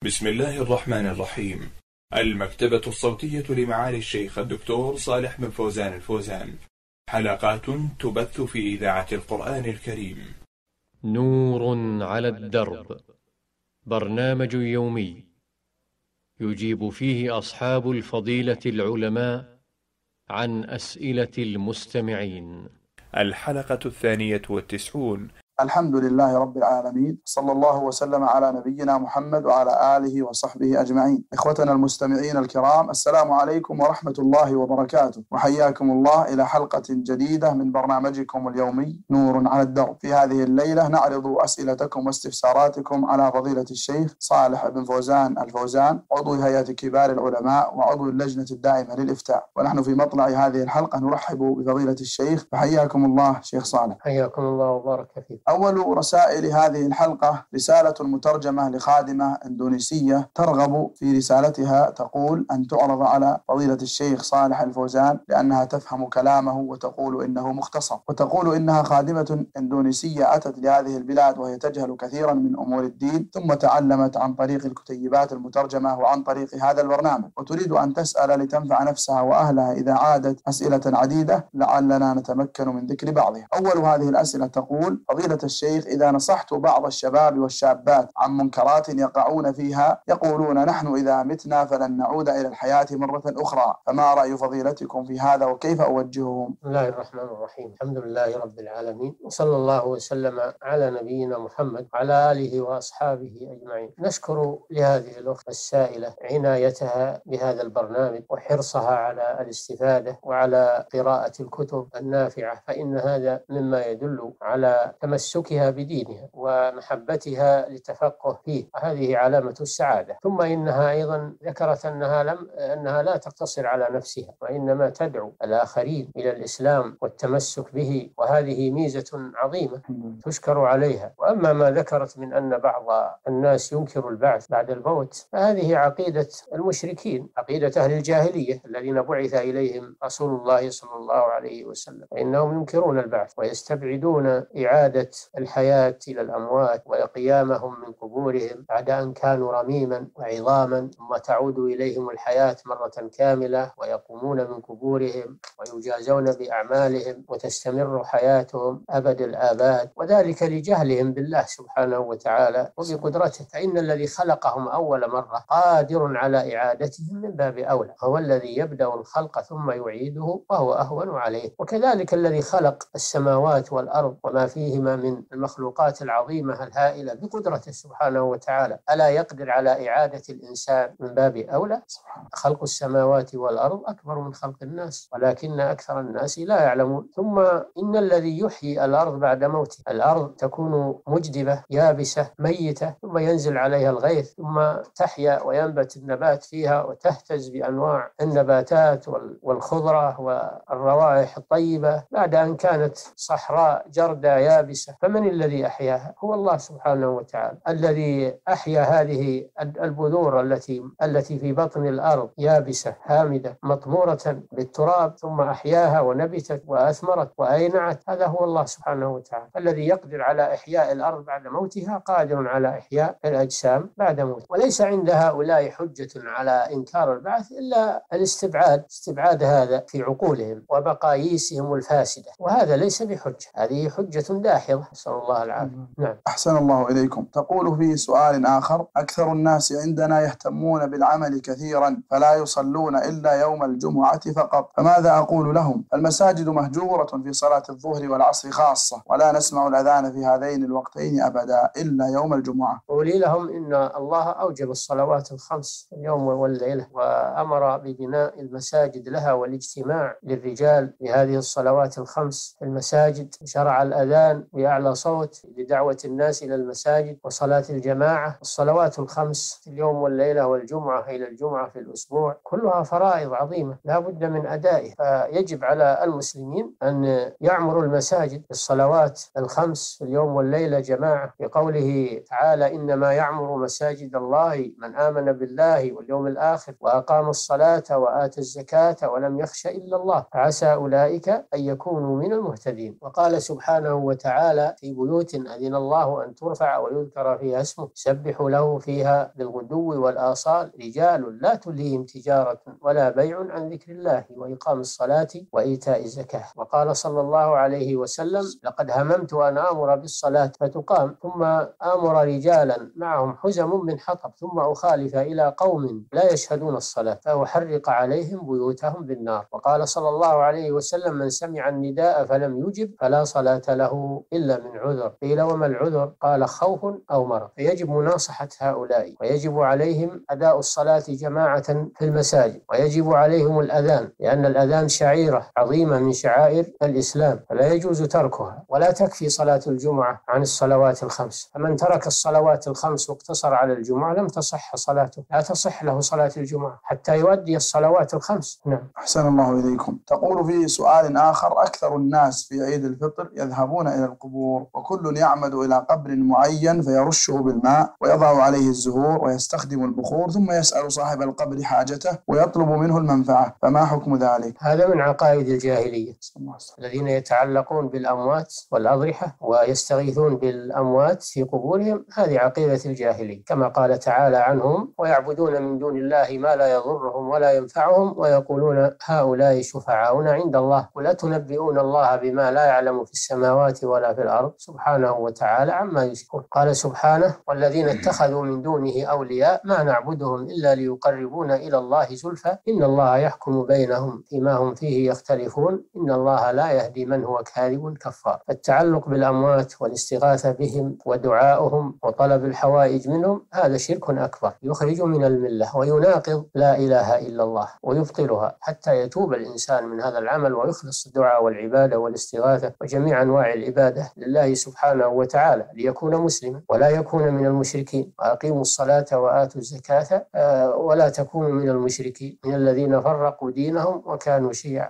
بسم الله الرحمن الرحيم. المكتبة الصوتية لمعالي الشيخ الدكتور صالح بن فوزان الفوزان، حلقات تبث في إذاعة القرآن الكريم. نور على الدرب، برنامج يومي يجيب فيه أصحاب الفضيلة العلماء عن أسئلة المستمعين. الحلقة 92. الحمد لله رب العالمين، صلى الله وسلم على نبينا محمد وعلى آله وصحبه أجمعين. إخوتنا المستمعين الكرام، السلام عليكم ورحمة الله وبركاته، وحياكم الله إلى حلقة جديدة من برنامجكم اليومي نور على الدرب. في هذه الليلة نعرض أسئلتكم واستفساراتكم على فضيلة الشيخ صالح بن فوزان الفوزان، عضو هيئة كبار العلماء وعضو اللجنة الدائمة للإفتاء. ونحن في مطلع هذه الحلقة نرحب بفضيلة الشيخ، فحياكم الله شيخ صالح. حياكم الله وبارك فيك. أول رسائل هذه الحلقة رسالة مترجمة لخادمة إندونيسية ترغب في رسالتها، تقول أن تعرض على فضيلة الشيخ صالح الفوزان لأنها تفهم كلامه وتقول إنه مختصر، وتقول إنها خادمة إندونيسية أتت لهذه البلاد وهي تجهل كثيرا من أمور الدين، ثم تعلمت عن طريق الكتيبات المترجمة وعن طريق هذا البرنامج، وتريد أن تسأل لتنفع نفسها وأهلها إذا عادت أسئلة عديدة لعلنا نتمكن من ذكر بعضها. أول هذه الأسئلة تقول: فضيلة الشيخ، إذا نصحت بعض الشباب والشابات عن منكرات يقعون فيها يقولون نحن إذا متنا فلن نعود إلى الحياة مرة أخرى، فما رأي فضيلتكم في هذا وكيف أوجههم؟ بسم الله الرحمن الرحيم. الحمد لله رب العالمين، وصلى الله وسلم على نبينا محمد وعلى آله وأصحابه أجمعين. نشكر لهذه الأخت السائلة عنايتها بهذا البرنامج وحرصها على الاستفادة وعلى قراءة الكتب النافعة، فإن هذا مما يدل على تمسكها بدينها ومحبتها للتفقه فيه، وهذه علامة السعادة. ثم إنها أيضا ذكرت أنها لا تقتصر على نفسها، وإنما تدعو الآخرين إلى الإسلام والتمسك به، وهذه ميزة عظيمة تشكر عليها. وأما ما ذكرت من أن بعض الناس ينكر البعث بعد الموت، فهذه عقيدة المشركين، عقيدة أهل الجاهلية الذين بعث إليهم رسول الله صلى الله عليه وسلم، فإنهم ينكرون البعث ويستبعدون إعادة الحياة إلى الأموات وقيامهم من قبورهم بعد أن كانوا رميما وعظاما، ثم تعود إليهم الحياة مرة كاملة ويقومون من قبورهم ويجازون بأعمالهم وتستمر حياتهم أبد الآباد، وذلك لجهلهم بالله سبحانه وتعالى وبقدرته. فإن الذي خلقهم أول مرة قادر على إعادتهم من باب أولى، هو الذي يبدأ الخلق ثم يعيده وهو أهون عليه. وكذلك الذي خلق السماوات والأرض وما فيهما من المخلوقات العظيمة الهائلة بقدرته سبحانه وتعالى، ألا يقدر على إعادة الإنسان من باب أولى؟ خلق السماوات والأرض أكبر من خلق الناس ولكن أكثر الناس لا يعلمون. ثم إن الذي يحيي الأرض بعد موته، الأرض تكون مجدبة يابسة ميتة، ثم ينزل عليها الغيث ثم تحيا وينبت النبات فيها وتهتز بأنواع النباتات والخضرة والروائح الطيبة بعد أن كانت صحراء جردة يابسة. فمن الذي أحياها؟ هو الله سبحانه وتعالى، الذي أحيا هذه البذور التي في بطن الأرض يابسة هامدة مطمورة بالتراب، ثم أحياها ونبتت وأثمرت وأينعت. هذا هو الله سبحانه وتعالى الذي يقدر على إحياء الأرض بعد موتها، قادر على إحياء الأجسام بعد موتها. وليس عند هؤلاء حجة على إنكار البعث إلا استبعاد هذا في عقولهم ومقاييسهم الفاسدة، وهذا ليس بحجة، هذه حجة داحضة، نسأل الله العافية. نعم. أحسن الله إليكم. تقول في سؤال آخر: أكثر الناس عندنا يهتمون بالعمل كثيرا فلا يصلون إلا يوم الجمعة فقط، فماذا أقول لهم؟ المساجد مهجورة في صلاة الظهر والعصر خاصة، ولا نسمع الأذان في هذين الوقتين أبدا إلا يوم الجمعة. قولي لهم إن الله أوجب الصلوات الخمس اليوم والليلة، وأمر ببناء المساجد لها والاجتماع للرجال لهذه الصلوات الخمس في المساجد، شرع الأذان بأعلى صوت لدعوة الناس إلى المساجد وصلاة الجماعة. الصلوات الخمس في اليوم والليلة والجمعة إلى الجمعة في الأسبوع كلها فرائض عظيمة لا بد من أدائها، فيجب على المسلمين أن يعمروا المساجد بالصلوات الخمس في اليوم والليلة جماعة، بقوله تعالى: إنما يعمر مساجد الله من آمن بالله واليوم الآخر وأقام الصلاة وآتى الزكاة ولم يخش إلا الله فعسى أولئك أن يكونوا من المهتدين. وقال سبحانه وتعالى: رجال في بيوت أذن الله أن ترفع ويذكر فيها اسمه يسبح له فيها بالغدو والآصال رجال لا تلهيهم تجارة ولا بيع عن ذكر الله وإقام الصلاة وإيتاء الزكاة. وقال صلى الله عليه وسلم: لقد هممت أن آمر بالصلاة فتقام ثم آمر رجالا معهم حزم من حطب ثم أخالف إلى قوم لا يشهدون الصلاة فأحرق عليهم بيوتهم بالنار. وقال صلى الله عليه وسلم: من سمع النداء فلم يجب فلا صلاة له إلا من عذر. قيل: وما العذر؟ قال: خوف أو مرض. فيجب مناصحة هؤلاء، ويجب عليهم أداء الصلاة جماعة في المساجد، ويجب عليهم الأذان، لأن الأذان شعيرة عظيمة من شعائر الإسلام فلا يجوز تركها. ولا تكفي صلاة الجمعة عن الصلوات الخمس، فمن ترك الصلوات الخمس واقتصر على الجمعة لم تصح صلاته، لا تصح له صلاة الجمعة حتى يؤدي الصلوات الخمس. نعم. أحسن الله إليكم. تقول في سؤال آخر: أكثر الناس في عيد الفطر يذهبون إلى القبور، وكل يعمد إلى قبر معين فيرشه بالماء ويضع عليه الزهور ويستخدم البخور ثم يسأل صاحب القبر حاجته ويطلب منه المنفعة، فما حكم ذلك؟ هذا من عقائد الجاهلية، الذين يتعلقون بالأموات والأضرحة ويستغيثون بالأموات في قبورهم، هذه عقيدة الجاهلية، كما قال تعالى عنهم: ويعبدون من دون الله ما لا يضرهم ولا ينفعهم ويقولون هؤلاء شفعاؤنا عند الله قل أتنبئون الله بما لا يعلم في السماوات ولا في الأرض سبحانه وتعالى عما يشركون. قال سبحانه: والذين اتخذوا من دونه أولياء ما نعبدهم إلا ليقربونا إلى الله زلفى إن الله يحكم بينهم فيما هم فيه يختلفون إن الله لا يهدي من هو كاذب كفار. التعلق بالأموات والاستغاثة بهم ودعائهم وطلب الحوائج منهم هذا شرك أكبر يخرج من الملة ويناقض لا إله إلا الله ويبطلها، حتى يتوب الإنسان من هذا العمل ويخلص الدعاء والعبادة والاستغاثة وجميع أنواع العبادة لله سبحانه وتعالى ليكون مسلما ولا يكون من المشركين. وأقيموا الصلاة وآتوا الزكاة ولا تكونوا من المشركين من الذين فرقوا دينهم وكانوا شيعا.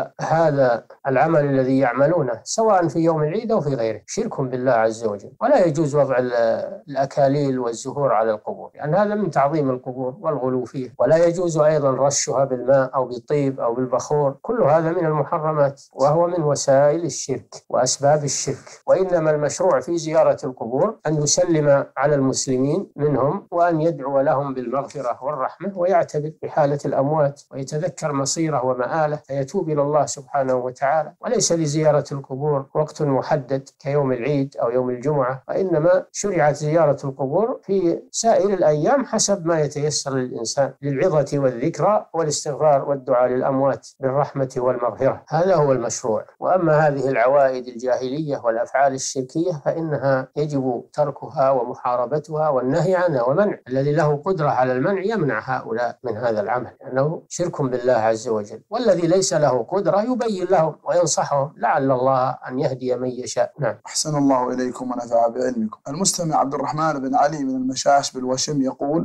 فهذا العمل الذي يعملونه سواء في يوم العيد أو في غيره شرك بالله عز وجل، ولا يجوز وضع الأكاليل والزهور على القبور، لأن هذا من تعظيم القبور والغلو فيه. ولا يجوز أيضا رشها بالماء أو بالطيب أو بالبخور، كل هذا من المحرمات وهو من وسائل الشرك وأسباب الشرك. وإنما المشروع في زيارة القبور أن يسلم على المسلمين منهم وأن يدعو لهم بالمغفرة والرحمة ويعتبر بحالة الأموات ويتذكر مصيره ومآله فيتوب إلى الله سبحانه وتعالى. وليس لزيارة القبور وقت محدد كيوم العيد أو يوم الجمعة، وإنما شرعت زيارة القبور في سائر الأيام حسب ما يتيسر للإنسان للعظة والذكرى والاستغفار والدعاء للأموات بالرحمة والمغفرة، هذا هو المشروع. وأما هذه العوائد الجاهلية والأفعال الشركية فإنها يجب تركها ومحاربتها والنهي عنها ومنع. الذي له قدرة على المنع يمنع هؤلاء من هذا العمل لأنه شرك بالله عز وجل، والذي ليس له قدرة يبين لهم وينصحهم لعل الله أن يهدي من يشاء. نعم. أحسن الله إليكم ونفع بعلمكم. المستمع عبد الرحمن بن علي من المشاش بالوشم يقول: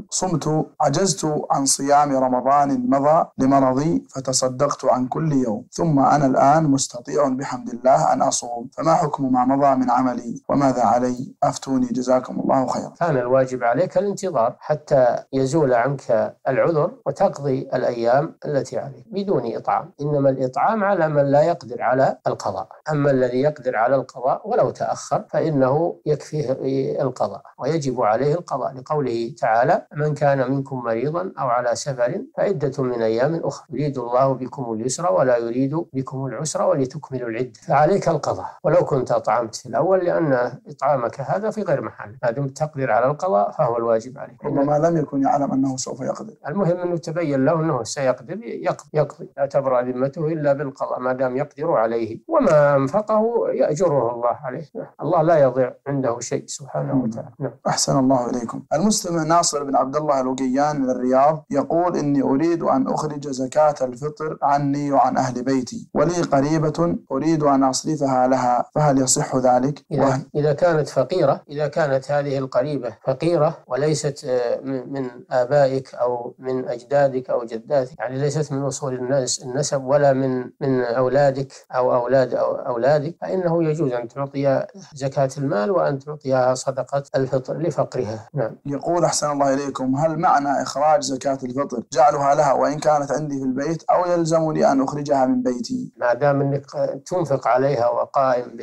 عجزت عن صيام رمضان مضى لمرضي فتصدقت عن كل يوم، ثم أنا الآن مستطيع بحمد الله أن أصوم، فما حكم ما مضى من عملي وماذا علي؟ أفتوني جزاكم الله خيرا. كان الواجب عليك الانتظار حتى يزول عنك العذر وتقضي الأيام التي عليك بدون إطعام، إنما الإطعام على من لا يقدر على القضاء، أما الذي يقدر على القضاء ولو تأخر فإنه يكفيه القضاء ويجب عليه القضاء، لقوله تعالى: من كان منكم مريضا أو على سفر فعدة من أيام أخرى يريد الله بكم اليسر ولا يريد بكم العسر ولتكملوا العدة، فعليك القضاء ولو كنت أطعمت في الأول، لأن إطعامك هذا في غير محل، ما دمت تقدر على القضاء فهو الواجب عليك. وما لم يكن يعلم أنه سوف يقدر، المهم أنه تبين له أنه سيقدر يقضي، لا تبرأ ذمته إلا بالقضاء ما دام يقدر عليه، وما أنفقه يأجره الله عليه، الله لا يضيع عنده شيء سبحانه وتعالى. أحسن الله إليكم. المستمع ناصر بن عبد الله الوقيان من الرياض يقول: إني أريد أن أخرج زكاة الفطر عني وعن أهل بيتي، ولي قريبة أريد أن أصرفها لها، فهل يصح ذلك؟ إذا كانت فقيرة، إذا كانت هذه القريبة فقيرة وليست من آبائك أو من أجدادك أو جداتك، يعني ليست من أصول النسب ولا من أولادك أو أولادك، فإنه يجوز أن تعطي زكاة المال وأن تعطيها صدقة الفطر لفقرها. نعم. يقول: أحسن الله إليكم، هل معنى إخراج زكاة الفطر جعلها لها وإن كانت عندي في البيت، أو يلزمني أن أخرجها من بيتي؟ ما دام أنك تنفق عليها وقائم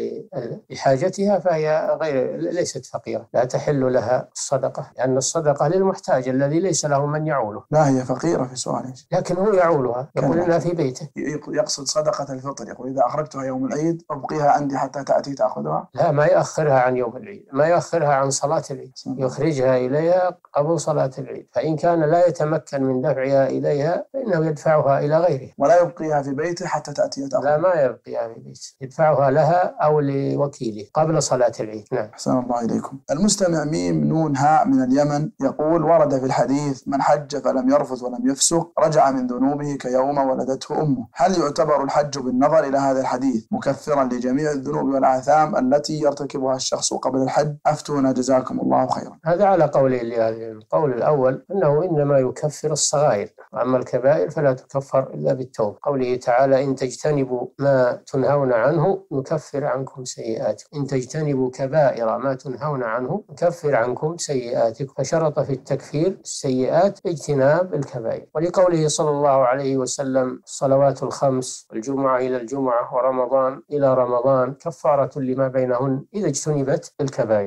لحاجتها فهي ليست فقيرة، لا تحل لها الصدقة، لأن الصدقة للمحتاج الذي ليس له من يعوله. لا، هي فقيرة في سؤاله، لكن هو يعولها، يقول إنها في بيته. يقصد صدقة الفطر، يقول إذا أخرجتها يوم العيد أبقيها عندي حتى تأتي تأخذها. لا، ما يأخرها عن يوم العيد، ما يأخرها عن صلاة العيد، يخرجها إليها قبل صلاة العيد، فإن كان لا يتمكن من دفعها إليها فإنه يدفعها إلى غيره. ولا يبقيها في بيته حتى تأتي تأخذها. لا، ما يبقيها في بيته، يدفعها لها أو لوكيله قبل صلاة العيد. نعم. أحسن الله إليكم. المستمع ميم نون هاء من اليمن يقول: ورد في الحديث: من حج فلم يرفث ولم يفسق رجع من ذنوبه كيوم ولدته أمه. هل يعتبر الحج بالنظر إلى هذا الحديث مكفرا لجميع الذنوب والآثام التي يرتكبها الشخص قبل الحج؟ أفتونا جزاكم الله خيرا. هذا على قولين لهذا. القول الأول أنه إنما يكفر الصغائر، وأما الكبائر فلا تكفر إلا بالتوبة. قوله تعالى: إن تجتنبوا ما تنهون عنه نكفر عنكم سيئاتكم، إن تجتنبوا كبائر ما تنهون عنه نكفر عنكم سيئاتكم، فشرط في التكفير السيئات اجتناب الكبائر. ولقوله صلى الله عليه وسلم: الصلوات الخمس، الجمعة إلى الجمعة، ورمضان إلى رمضان كفارة لما بينهن إذا اجتنبت الكبائر.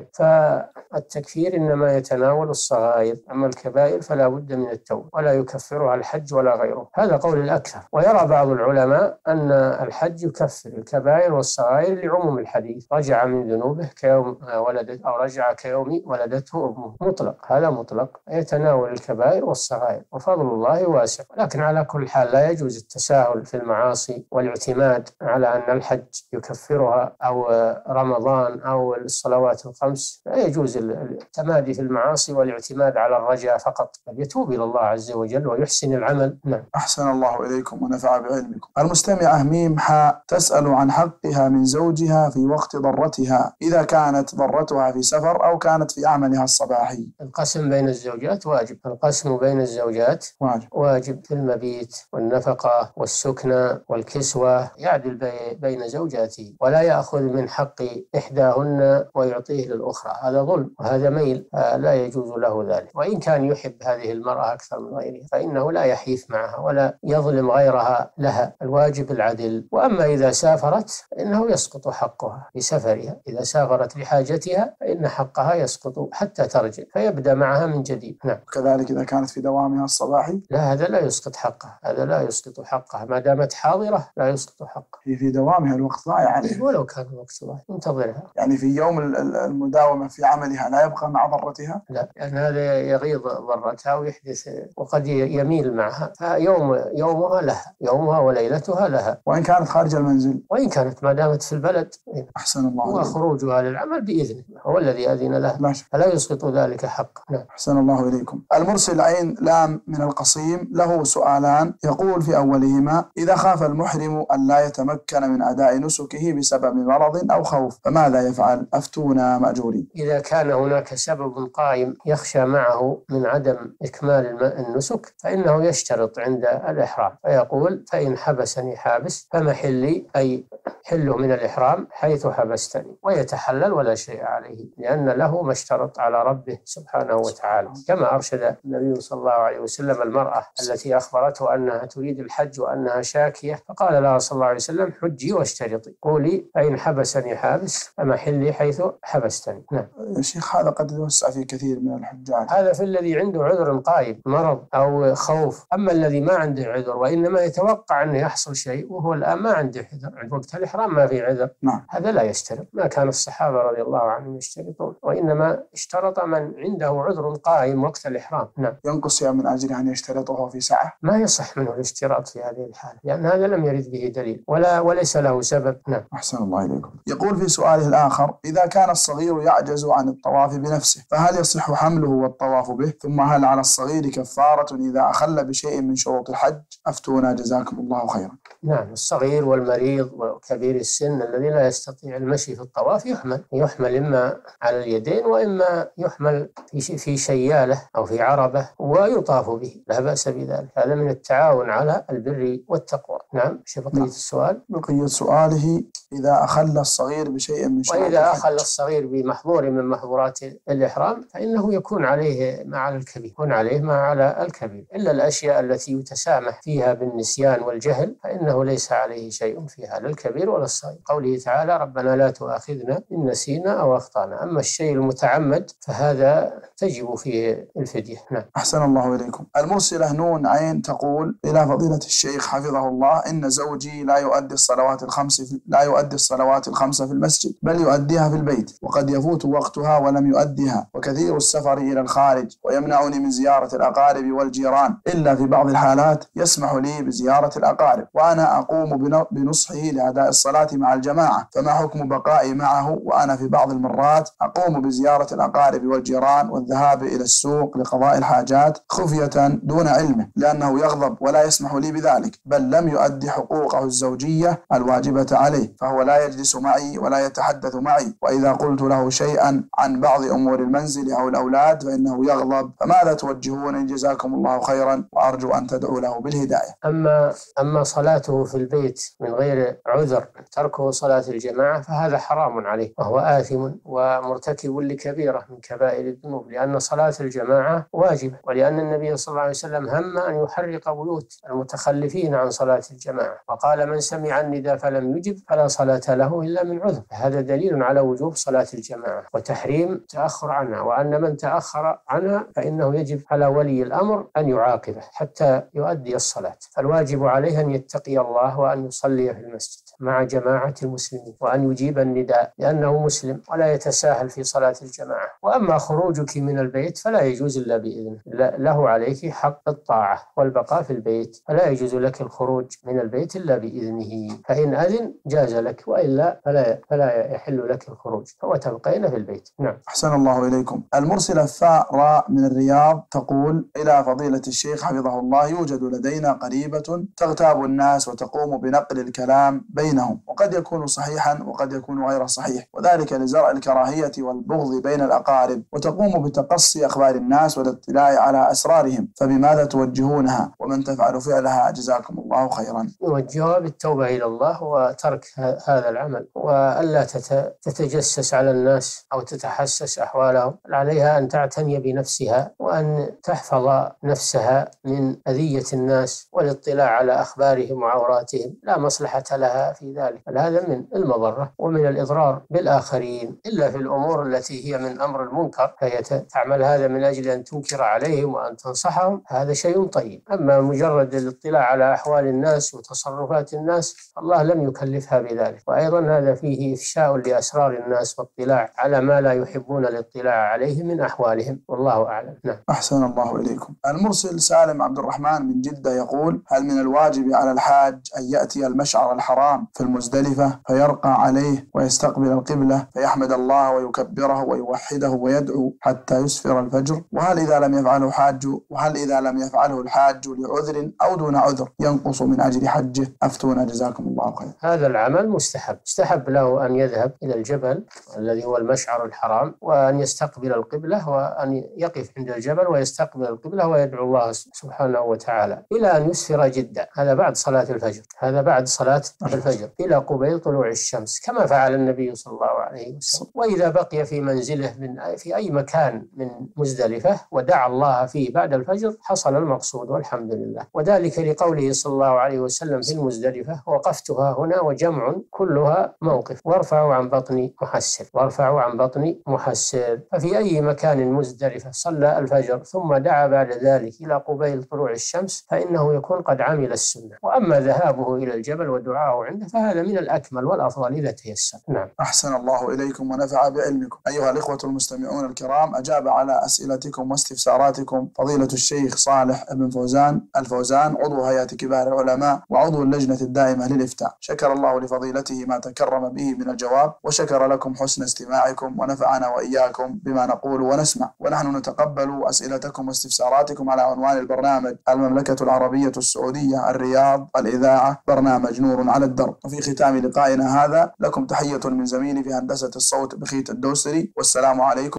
فالتكفير إنما يتناول الصغائر، أما الكبائر فلا بد من التوبة ولا يكفرها الحج ولا غيره. هذا قول الأكثر. ويرى بعض العلماء أن الحج يكفر الكبائر والصغائر لعموم الحديث: رجع من ذنوبه كيوم ولدت، أو رجع كيوم ولدته أمه. مطلق، هذا مطلق، يتناول الكبائر والصغائر، وفضل الله واسع. لكن على كل حال لا يجوز التساهل في المعاصي والاعتماد على أن الحج يكفرها أو رمضان أو الصلوات الخمس. لا يجوز التمادي في المعاصي والاعتماد على الرجاء فقط، بل يتوب إلى الله عز وجل ويحسن العمل. نعم. أحسن الله إليكم ونفع بعلمكم. المستمعة ميم حاء تسأل عن حقها من زوجها في وقت ضرتها، إذا كانت ضرتها في سفر أو كانت في عملها الصباحي. القسم بين الزوجات واجب. القسم بين الزوجات واجب في المبيت والنفقة والسكنة والكسوة، يعدل بين زوجاته، ولا يأخذ من حق إحداهن ويعطيه للأخرى، هذا ظلم وهذا ميل، لا يجوز له ذلك. وإن كان يحب هذه المرأة أكثر من غيرها فإنه لا يحيف معها ولا يظلم غيرها لها، الواجب العدل. وأما إذا سافرت إنه يسقط حقها في سفرها، إذا سافرت لحاجتها فإن حقها يسقط حتى ترجع فيبدأ معها من جديد. نعم. كذلك إذا كانت في دوامها الصباحي؟ لا، هذا لا يسقط حقها، هذا لا يسقط حقها ما دامت حاضرة، لا يسقط حقها. هي في دوامها الوقت ضايع عليه. ولو كان الوقت ضايع انتظرها. يعني في يوم المداومة في عملها لا يبقى مع ضرتها؟ لا، لأن هذا يغيظ ضرتها ويحدث وقد يميل معها، فيومها لها، يومها وليلتها لها. وإن كانت خارج المنزل؟ وإن كانت ما دامت في البلد. أحسن الله. وخروجها للعمل بإذنه، هو الذي أذن له، فلا يسقط ذلك حقه. نعم. أحسن الله إليكم. المرسل عين لام من القصيم له سؤالان، يقول في أولهما: إذا خاف المحرم أن لا يتمكن من أداء نسكه بسبب مرض أو خوف فماذا يفعل؟ أفتونا مأجورين. إذا كان هناك سبب قائم يخشى معه من عدم إكمال النسك فإنه يشترط عند الإحرام فيقول: فإن حبسني حابس فمحلي، أي حله من الإحرام حيث حبستني، ويتحلل ولا شيء عليه، لأن له ما اشترط على ربه سبحانه وتعالى، كما أرشد النبي صلى الله عليه وسلم المرأة التي أخبرته أنها تريد الحج وأنها شاكية، فقال لها صلى الله عليه وسلم: حجي واشترطي، قولي فإن حبسني حابس فمحلي حيث حبستني. نعم. يا شيخ، هذا قد يوسع في كثير من الحجاج. هذا في الذي عنده عذر قائم، مرض أو خوف. أما الذي ما عنده عذر وإنما يتوقع أنه يحصل شيء وهو الآن ما عنده عذر، عند وقت الإحرام ما في عذر، نعم، هذا لا يشترط. ما كان الصحابة رضي الله عنهم يشترطون، وإنما اشترط من عنده عذر قائم وقت الإحرام. نعم. ينقص من أجل أن يشترطه في ساعة؟ ما يصح منه الاشتراط في هذه الحالة، لأن هذا لم يرد به دليل وليس له سبب. نعم. أحسن الله إليكم. يقول في سؤاله الآخر: إذا كان الصغير يعجز عن الطواف بنفسه فهل يصح حمله والطواف به؟ ثم هل على الصغير كفارة إذا أخل بشيء من شروط الحج؟ أفتونا جزاكم الله خيرا. نعم. الصغير والمريض وكبير السن الذي لا يستطيع المشي في الطواف يحمل إما على اليدين وإما يحمل في شيالة أو في عربة ويطاف به، لا بأس بذلك، هذا من التعاون على البر والتقوى. نعم. بقية السؤال؟ بقية سؤاله: إذا أخل الصغير بشيء من شروط وإذا الحج. أخل الصغير بمحظور من محظورات الإحرام فإنه يكون عليه مع الكبير، يكون عليه مع على الكبير، إلا الأشياء التي يتسامح فيها بالنسيان والجهل فإنه ليس عليه شيء فيها لا الكبير ولا الصغير. قوله تعالى ربنا لا تؤاخذنا إن نسينا أو أخطأنا. أما الشيء المتعمد فهذا تجب فيه الفدية. نعم. أحسن الله إليكم. المرسلة نون عين تقول إلى فضيلة الشيخ حفظه الله إن زوجي لا يؤدي الصلوات الخمس في المسجد بل يؤديها في البيت، وقد يفوت وقتها ولم يؤديها، وكثير السفر إلى الخارج ويمنعني من زيارة الأقارب والجيران، إلا في بعض الحالات يسمح لي بزيارة الأقارب وأنا أقوم بنصحه لأداء الصلاة مع الجماعة، فما حكم بقائي معه وأنا في بعض المرات أقوم بزيارة الأقارب والجيران والذهاب إلى السوق لقضاء الحاجات خفية دون علمه، لأنه يغضب ولا يسمح لي بذلك، بل لم يؤدي حقوقه الزوجية الواجبة عليه، فهو لا يجلس معي ولا يتحدث معي، وإذا قلت له شيئا عن بعض أمور المنزل أو الأولاد فإنه يغضب، فماذا توجهون؟ جزاكم الله خيرا وأرجو أن تدعوا له بالهداية. أما صلاته في البيت من غير عذر، تركه صلاة الجماعة، فهذا حرام عليه وهو آثم ومرتكب لكبيرة من كبائر الذنوب، لأن صلاة الجماعة واجبة، ولأن النبي صلى الله عليه وسلم هم أن يحرق بيوت المتخلفين عن صلاة الجماعة، وقال من سمع النداء فلم يجب فلا صلاة له إلا من عذر. هذا دليل على وجوب صلاة الجماعة وتحريم التأخر عنها، وأن من تأخر عنها فإنه يجب على ولي الأمر أن يعاقبه حتى يؤدي الصلاة. فالواجب عليه أن يتقي الله وأن يصلي في المسجد مع جماعة المسلمين وأن يجيب النداء لأنه مسلم ولا يتساهل في صلاة الجماعة. وأما خروجك من البيت فلا يجوز إلا بإذنه، لا عليك حق الطاعة والبقاء في البيت، فلا يجوز لك الخروج من البيت إلا بإذنه، فإن أذن جاز لك وإلا فلا يحل لك الخروج، وتبقين في البيت. نعم. أحسن الله إليكم. المرسلة الثاء راء من الرياض تقول إلى فضيلة الشيخ حفظه الله يوجد لدينا قريبة تغتاب الناس وتقوم بنقل الكلام بينهم، وقد يكون صحيحا وقد يكون غير صحيح، وذلك لزرع الكراهية والبغض بين الأقارب، وتقوم بتقصي أخبار الناس والاطلاع على أسرارهم، فبماذا توجهونها ومن تفعل فعلها؟ جزاكم الله خيرا. نوجهها بالتوبة إلى الله وترك هذا العمل، وألا تتجسس على الناس أو تتحسس أحوالهم، عليها أن تعتني بنفسها وأن تحفظ نفسها من أذية الناس والاطلاع على أخبارهم وعوراتهم، لا مصلحة لها في ذلك، بل هذا من المضرة ومن الإضرار بالآخرين، إلا في الأمور التي هي من أمر المنكر، فهي تعمل هذا من أجل أن تنكر عليهم وأن تنصحهم، هذا شيء طيب. أما مجرد الاطلاع على أحوال الناس وتصرفات الناس الله لم يكلفها بذلك، وأيضا هذا فيه إفشاء لأسرار الناس واطلاع على ما لا يحبون الاطلاع عليه من أحوالهم، والله أعلم. نعم. أحسن الله إليكم. المرسل سالم عبد الرحمن من جدة يقول هل من الواجب على الحاج أن يأتي المشعر الحرام في المزدلفة فيرقى عليه ويستقبل القبلة فيحمد الله ويكبره ويوحده ويدعو حتى يسفر الفجر؟ وهل إذا لم يفعله الحاج لعذر أو دون عذر ينقص من أجر حجه؟ أفتونا جزاكم الله خير. هذا العمل مستحب له أن يذهب إلى الجبل الذي هو المشعر الحرام وأن يستقبل القبلة وأن يقف عند الجبل ويستقبل القبلة ويدعو الله سبحانه وتعالى إلى أن يسفر جدة، هذا بعد صلاة الفجر إلى قبيل طلوع الشمس كما فعل النبي صلى الله عليه وسلم. وإذا بقي في منزله في أي مكان من مزدلفة ودعا الله فيه بعد الفجر حصل المقصود والحمد لله، وذلك لقوله صلى الله عليه وسلم في المزدلفة وقفتها هنا وجمع كلها موقف وارفعوا عن بطني محسر. ففي أي مكان مزدلفة صلى الفجر ثم دعا بعد ذلك إلى قبيل طلوع الشمس فإنه يكون قد عمل السنة. وأما ذهابه إلى الجبل ودعاءه عنده فهذا من الأكمل والأفضل إذا تيسر. نعم. أحسن الله إليكم ونفع بعلمكم. أيها الإخوة المستمعون الكرام، أجاب على أسئلتكم واستفساراتكم فضيلة الشيخ صالح بن فوزان الفوزان عضو هيئة كبار العلماء وعضو اللجنة الدائمة للإفتاء. شكر الله لفضيلته ما تكرم به من الجواب، وشكر لكم حسن استماعكم، ونفعنا وإياكم بما نقول ونسمع. ونحن نتقبل أسئلتكم واستفساراتكم على عنوان البرنامج المملكة العربية السعودية الرياض الإذاعة، برنامج نور على الدرب. وفي ختام لقائنا هذا لكم تحية من زميلي في هندسة الصوت بخيت الدوسري، والسلام عليكم.